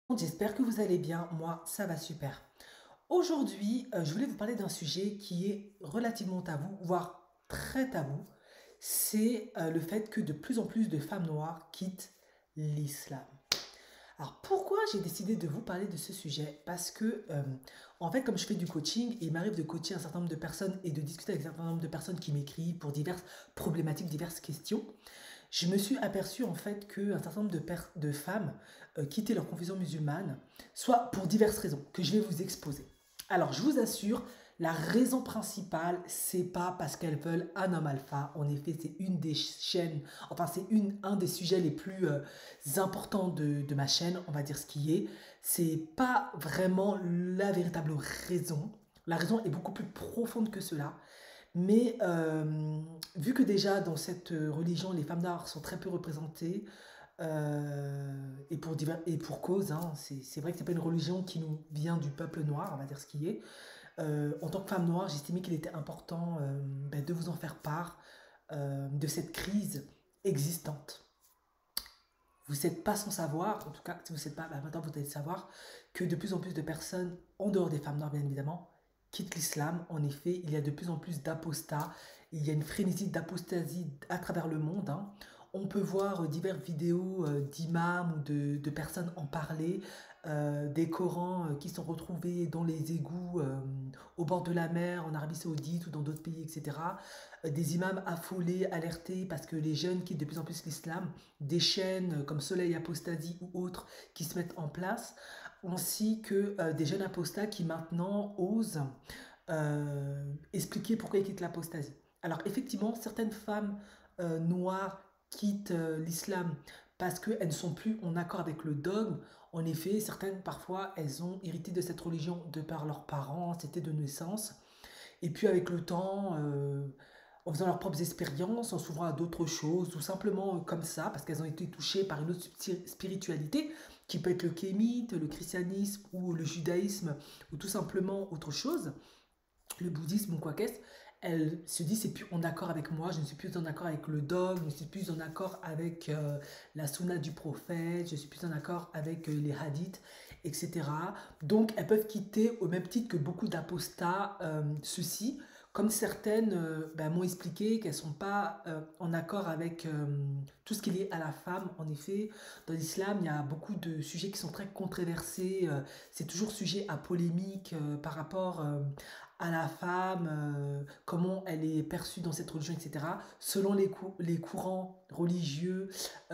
J'espère que vous allez bien. Moi, ça va super. Aujourd'hui, je voulais vous parler d'un sujet qui est relativement tabou, voire très tabou. C'est le fait que de plus en plus de femmes noires quittent l'islam. Alors pourquoi j'ai décidé de vous parler de ce sujet? Parce que, en fait, comme je fais du coaching, il m'arrive de coacher un certain nombre de personnes et de discuter avec un certain nombre de personnes qui m'écrivent pour diverses problématiques, diverses questions. Je me suis aperçu en fait qu'un certain nombre de femmes quittaient leur confession musulmane, soit pour diverses raisons que je vais vous exposer. Alors je vous assure, la raison principale, c'est pas parce qu'elles veulent un homme alpha. En effet, c'est une des chaînes, enfin c'est un des sujets les plus importants de ma chaîne, on va dire ce qui est. C'est pas vraiment la véritable raison. La raison est beaucoup plus profonde que cela. Mais vu que déjà dans cette religion, les femmes noires sont très peu représentées, et pour cause, hein, c'est vrai que c'est pas une religion qui nous vient du peuple noir, on va dire ce qui est. En tant que femme noire, j'estimais qu'il était important de vous en faire part de cette crise existante. Vous n'êtes pas sans savoir, en tout cas, si vous n'êtes pas, maintenant vous devez savoir que de plus en plus de personnes, en dehors des femmes noires bien évidemment, quittent l'islam. En effet, il y a de plus en plus d'apostats, il y a une frénésie d'apostasie à travers le monde, hein. On peut voir diverses vidéos d'imams ou de personnes en parler, des Corans qui sont retrouvés dans les égouts au bord de la mer, en Arabie Saoudite ou dans d'autres pays, etc. Des imams affolés, alertés parce que les jeunes quittent de plus en plus l'islam, des chaînes comme Soleil Apostasie ou autres qui se mettent en place, ainsi que des jeunes apostats qui maintenant osent expliquer pourquoi ils quittent l'apostasie. Alors effectivement, certaines femmes noires quittent l'islam parce qu'elles ne sont plus en accord avec le dogme. En effet, certaines parfois, elles ont hérité de cette religion de par leurs parents, c'était de naissance. Et puis avec le temps, en faisant leurs propres expériences, en s'ouvrant à d'autres choses, tout simplement comme ça, parce qu'elles ont été touchées par une autre spiritualité, qui peut être le kémite, le christianisme ou le judaïsme, ou tout simplement autre chose, le bouddhisme ou quoi qu'est-ce, elle se dit c'est plus en accord avec moi, je ne suis plus en accord avec le dogme, je ne suis plus en accord avec la sunna du prophète, je suis plus en accord avec les hadiths, etc. Donc elles peuvent quitter au même titre que beaucoup d'apostats ceci, comme certaines m'ont expliqué qu'elles ne sont pas en accord avec tout ce qui est lié à la femme. En effet, dans l'islam, il y a beaucoup de sujets qui sont très controversés, c'est toujours sujet à polémique par rapport à la femme, comment elle est perçue dans cette religion, etc. Selon les courants religieux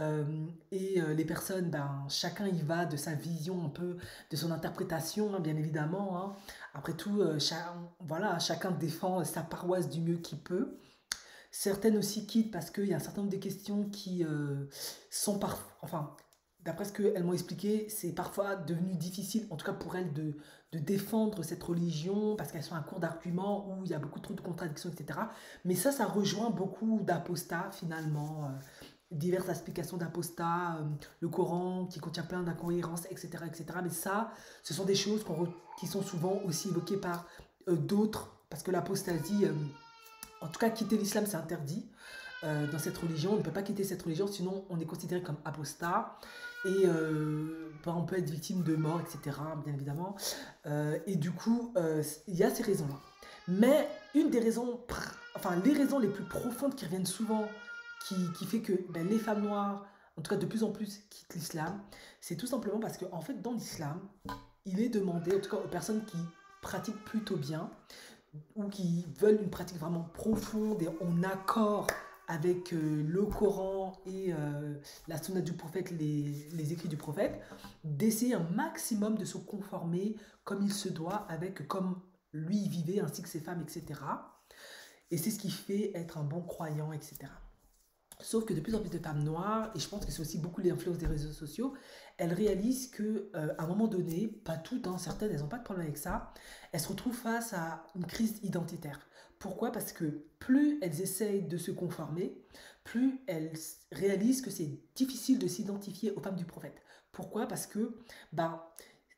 les personnes, ben, chacun y va de sa vision un peu, de son interprétation, hein, bien évidemment, hein. Après tout, voilà, chacun défend sa paroisse du mieux qu'il peut. Certaines aussi quittent parce qu'il y a un certain nombre de questions qui sont parfois, enfin, d'après ce qu'elles m'ont expliqué, c'est parfois devenu difficile, en tout cas pour elles, de défendre cette religion parce qu'elles sont à court d'arguments où il y a beaucoup trop de contradictions, etc. Mais ça rejoint beaucoup d'apostats finalement, diverses explications d'apostats, le Coran qui contient plein d'incohérences, etc., etc. Mais ça, ce sont des choses qui sont souvent aussi évoquées par d'autres, parce que l'apostasie, en tout cas, quitter l'islam, c'est interdit dans cette religion. On ne peut pas quitter cette religion, sinon on est considéré comme apostat. Et on peut être victime de mort, etc., bien évidemment. Et du coup, il y a ces raisons-là. Mais une des raisons, enfin les raisons les plus profondes qui reviennent souvent, qui fait que ben, les femmes noires, en tout cas de plus en plus, quittent l'islam, c'est tout simplement parce qu'en fait, dans l'islam, il est demandé, en tout cas aux personnes qui pratiquent plutôt bien, ou qui veulent une pratique vraiment profonde et en accord avec le Coran et la sunna du prophète, les écrits du prophète, d'essayer un maximum de se conformer comme il se doit avec comme lui vivait ainsi que ses femmes, etc. Et c'est ce qui fait être un bon croyant, etc. Sauf que de plus en plus de femmes noires, et je pense que c'est aussi beaucoup l'influence des réseaux sociaux, elles réalisent que à un moment donné, pas toutes, hein, certaines, elles n'ont pas de problème avec ça, elles se retrouvent face à une crise identitaire. Pourquoi? Parce que plus elles essayent de se conformer, plus elles réalisent que c'est difficile de s'identifier aux femmes du prophète. Pourquoi? Parce que bah,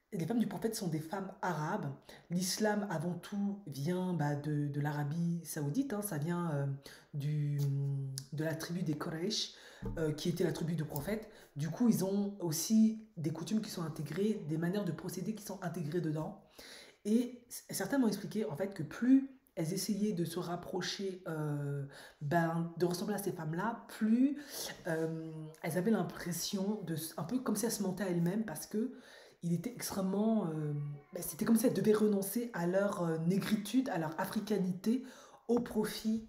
Les femmes du prophète sont des femmes arabes. L'islam, avant tout, vient de l'Arabie saoudite, hein. Ça vient du, de la tribu des Quraysh, qui était la tribu du prophète. Du coup, ils ont aussi des coutumes qui sont intégrées, des manières de procéder qui sont intégrées dedans. Et certains m'ont expliqué en fait que plus elles essayaient de se rapprocher, de ressembler à ces femmes-là, plus elles avaient l'impression de, un peu comme si elles se mentaient à elles-mêmes parce que il était extrêmement, c'était comme si elles devaient renoncer à leur négritude, à leur africanité, au profit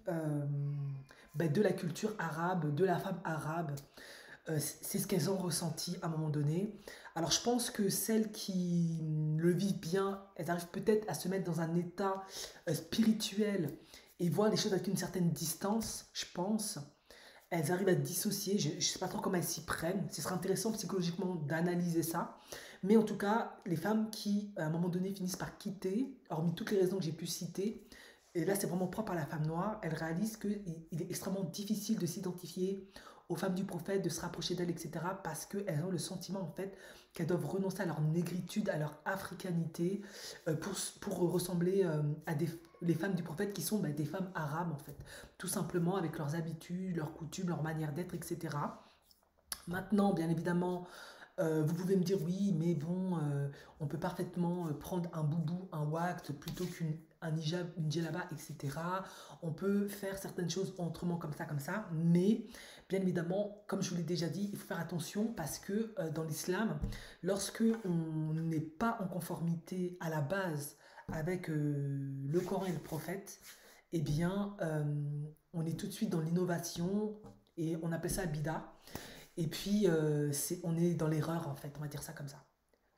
de la culture arabe, de la femme arabe. C'est ce qu'elles ont ressenti à un moment donné. Alors je pense que celles qui le vivent bien, elles arrivent peut-être à se mettre dans un état spirituel et voir les choses avec une certaine distance, je pense. Elles arrivent à dissocier, je ne sais pas trop comment elles s'y prennent. Ce serait intéressant psychologiquement d'analyser ça. Mais en tout cas, les femmes qui, à un moment donné, finissent par quitter, hormis toutes les raisons que j'ai pu citer, et là c'est vraiment propre à la femme noire, elles réalisent qu'il est extrêmement difficile de s'identifier aux femmes du prophète, de se rapprocher d'elles, etc. Parce qu'elles ont le sentiment en fait qu'elles doivent renoncer à leur négritude, à leur africanité, pour ressembler à les femmes du prophète qui sont des femmes arabes en fait. Tout simplement avec leurs habitudes, leurs coutumes, leur manière d'être, etc. Maintenant, bien évidemment, vous pouvez me dire oui, mais bon, on peut parfaitement prendre un boubou, un wax plutôt qu'un hijab, une djellaba, etc. On peut faire certaines choses autrement comme ça, mais bien évidemment, comme je vous l'ai déjà dit, il faut faire attention parce que dans l'islam, lorsque on n'est pas en conformité à la base avec le Coran et le prophète, eh bien, on est tout de suite dans l'innovation et on appelle ça bida. Et puis, on est dans l'erreur, en fait, on va dire ça comme ça.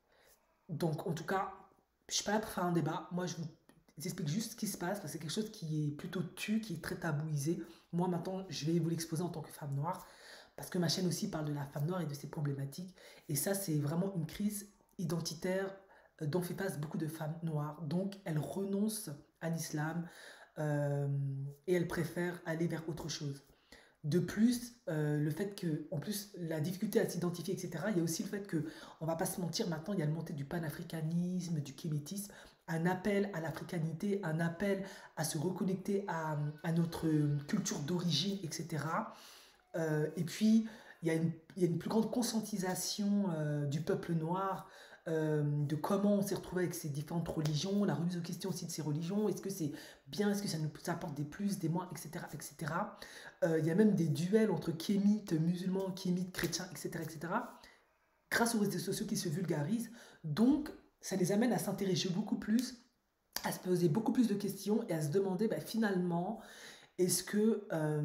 Donc, en tout cas, je ne suis pas là pour faire un débat. Moi, je vous explique juste ce qui se passe, parce que c'est quelque chose qui est plutôt qui est très tabouisé. Moi, maintenant, je vais vous l'exposer en tant que femme noire, parce que ma chaîne aussi parle de la femme noire et de ses problématiques. Et ça, c'est vraiment une crise identitaire dont fait face beaucoup de femmes noires. Donc, elles renoncent à l'islam euh, et elles préfèrent aller vers autre chose. De plus, le fait que, en plus, la difficulté à s'identifier, etc., il y a aussi le fait que, on va pas se mentir, maintenant, il y a le montée du panafricanisme, du kémétisme, un appel à l'africanité, un appel à se reconnecter à notre culture d'origine, etc. Et puis, il y a une plus grande conscientisation du peuple noir, de comment on s'est retrouvé avec ces différentes religions, la remise en question aussi de ces religions, est-ce que c'est bien, est-ce que ça nous apporte des plus, des moins, etc. etc. Il y a même des duels entre kémites musulmans, kémites chrétiens, etc. etc. grâce aux réseaux sociaux qui se vulgarisent. Donc, ça les amène à s'intéresser beaucoup plus, à se poser beaucoup plus de questions et à se demander finalement, est-ce que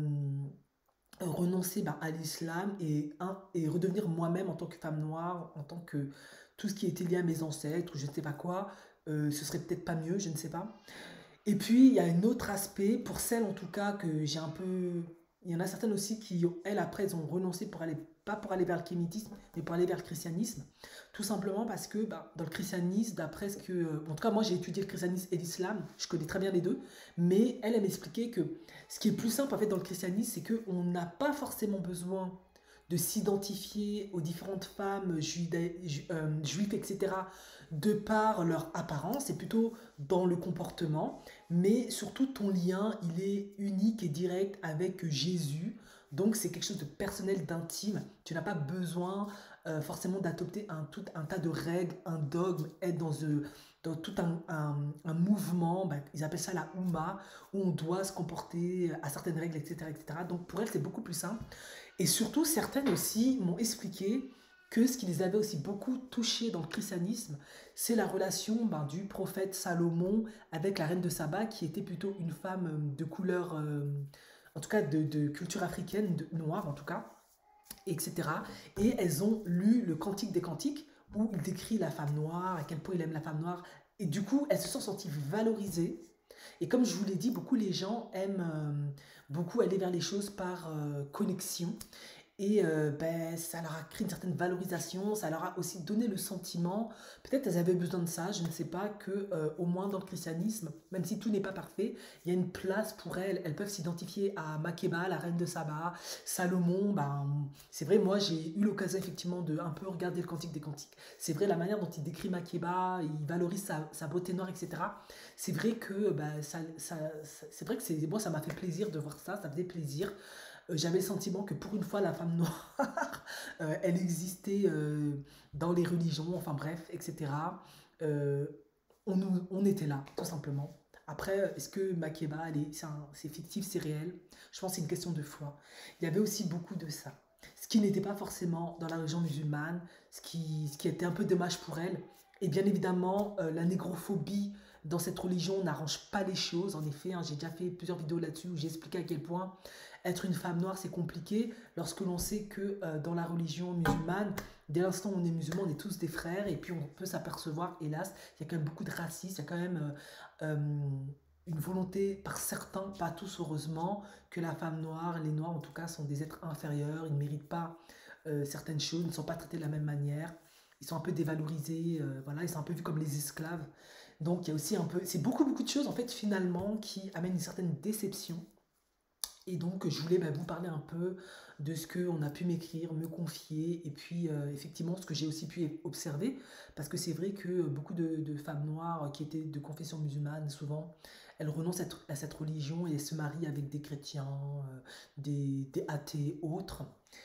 renoncer à l'islam et redevenir moi-même en tant que femme noire, en tant que tout ce qui était lié à mes ancêtres, ou je ne sais pas quoi, ce serait peut-être pas mieux, je ne sais pas. Et puis, il y a un autre aspect, pour celles en tout cas que j'ai un peu... Il y en a certaines aussi qui, elles, après, elles ont renoncé pour aller, pas pour aller vers le kémitisme, mais pour aller vers le christianisme. Tout simplement parce que dans le christianisme, d'après ce que... en tout cas, moi, j'ai étudié le christianisme et l'islam, je connais très bien les deux, mais elle m'expliquait que ce qui est plus simple, en fait, dans le christianisme, c'est qu'on n'a pas forcément besoin de s'identifier aux différentes femmes juives, etc., de par leur apparence, c'est plutôt dans le comportement, mais surtout ton lien, il est unique et direct avec Jésus, donc c'est quelque chose de personnel, d'intime, tu n'as pas besoin forcément d'adopter tout un tas de règles, un dogme, être dans tout un mouvement, ils appellent ça la Oumma, où on doit se comporter à certaines règles, etc. etc. Donc pour elle, c'est beaucoup plus simple. Et surtout, certaines aussi m'ont expliqué que ce qui les avait aussi beaucoup touchés dans le christianisme, c'est la relation du prophète Salomon avec la reine de Saba, qui était plutôt une femme de couleur, en tout cas de culture africaine, noire en tout cas, etc. Et elles ont lu le Cantique des Cantiques, où il décrit la femme noire, à quel point il aime la femme noire. Et du coup, elles se sont senties valorisées. Et comme je vous l'ai dit, beaucoup les gens aiment beaucoup aller vers les choses par connexion. et ben, ça leur a créé une certaine valorisation, ça leur a aussi donné le sentiment, peut-être elles avaient besoin de ça, je ne sais pas, que au moins dans le christianisme, même si tout n'est pas parfait, il y a une place pour elles, elles peuvent s'identifier à Makeba, la reine de Saba, Salomon, ben, c'est vrai, moi j'ai eu l'occasion effectivement de un peu regarder le Cantique des Cantiques, c'est vrai la manière dont il décrit Makeba, il valorise sa beauté noire, etc. C'est vrai que ben, c'est vrai que moi ça m'a fait plaisir de voir ça, ça faisait plaisir. J'avais le sentiment que pour une fois, la femme noire, elle existait dans les religions, enfin bref, etc. Euh, on était là, tout simplement. Après, est-ce que Makeba, c'est fictif, c'est réel? Je pense que c'est une question de foi. Il y avait aussi beaucoup de ça. Ce qui n'était pas forcément dans la religion musulmane, ce qui était un peu dommage pour elle. Et bien évidemment, la négrophobie dans cette religion n'arrange pas les choses. En effet, hein, j'ai déjà fait plusieurs vidéos là-dessus où j'ai expliqué à quel point être une femme noire, c'est compliqué lorsque l'on sait que dans la religion musulmane, dès l'instant où on est musulman, on est tous des frères et puis on peut s'apercevoir, hélas, il y a quand même beaucoup de racisme, il y a quand même une volonté par certains, pas tous heureusement, que la femme noire, les noirs en tout cas, sont des êtres inférieurs, ils ne méritent pas certaines choses, ils ne sont pas traités de la même manière, ils sont un peu dévalorisés, voilà, ils sont un peu vus comme les esclaves. Donc il y a aussi un peu, c'est beaucoup beaucoup de choses en fait finalement qui amènent une certaine déception et donc, je voulais vous parler un peu de ce qu'on a pu m'écrire, me confier, et puis effectivement ce que j'ai aussi pu observer, parce que c'est vrai que beaucoup de femmes noires qui étaient de confession musulmane, souvent, elles renoncent à cette religion et elles se marient avec des chrétiens, des athées, autres.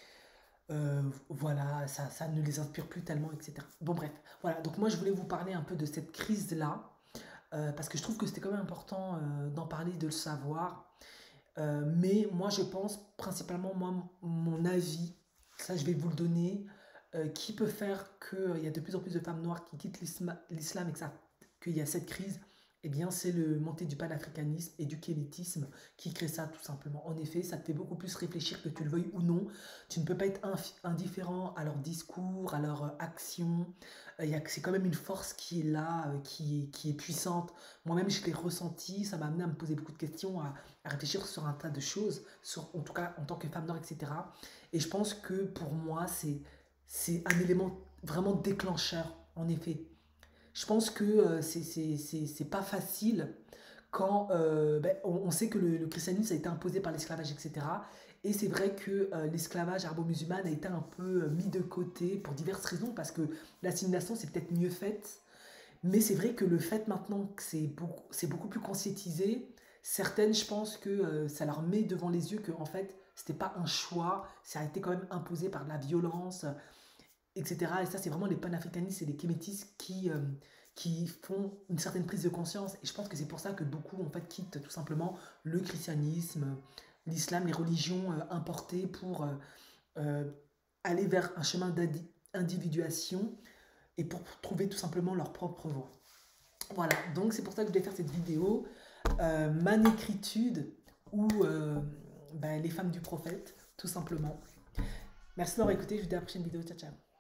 Voilà, ça ne les inspire plus tellement, etc. Bon bref, voilà, donc moi je voulais vous parler un peu de cette crise-là, parce que je trouve que c'était quand même important d'en parler, de le savoir. Mais moi, je pense principalement, moi, mon avis, ça je vais vous le donner, qui peut faire qu'il y a de plus en plus de femmes noires qui quittent l'islam et qu'il y a cette crise, eh bien, c'est le montée du panafricanisme et du kémétisme qui crée ça tout simplement. En effet, ça te fait beaucoup plus réfléchir que tu le veuilles ou non. Tu ne peux pas être indifférent à leur discours, à leur action. C'est quand même une force qui est là, qui est puissante. Moi-même, je l'ai ressenti, ça m'a amené à me poser beaucoup de questions, à réfléchir sur un tas de choses, en tout cas en tant que femme noire, etc. Et je pense que pour moi, c'est un élément vraiment déclencheur, en effet. Je pense que c'est pas facile quand on sait que le christianisme a été imposé par l'esclavage, etc. Et c'est vrai que l'esclavage arabo-musulman a été un peu mis de côté pour diverses raisons, parce que l'assimilation c'est peut-être mieux faite, mais c'est vrai que le fait maintenant que c'est beaucoup plus conscientisé, certaines, je pense que ça leur met devant les yeux que en fait, c'était pas un choix, ça a été quand même imposé par de la violence, etc. Et ça, c'est vraiment les panafricanistes et les kémétistes qui font une certaine prise de conscience. Et je pense que c'est pour ça que beaucoup, en fait, quittent tout simplement le christianisme, l'islam, les religions importées pour euh, aller vers un chemin d'individuation et pour trouver tout simplement leur propre voie. Voilà, donc c'est pour ça que je voulais faire cette vidéo, ma négritude ou les femmes du prophète, tout simplement. Merci d'avoir écouté, je vous dis à la prochaine vidéo, ciao ciao.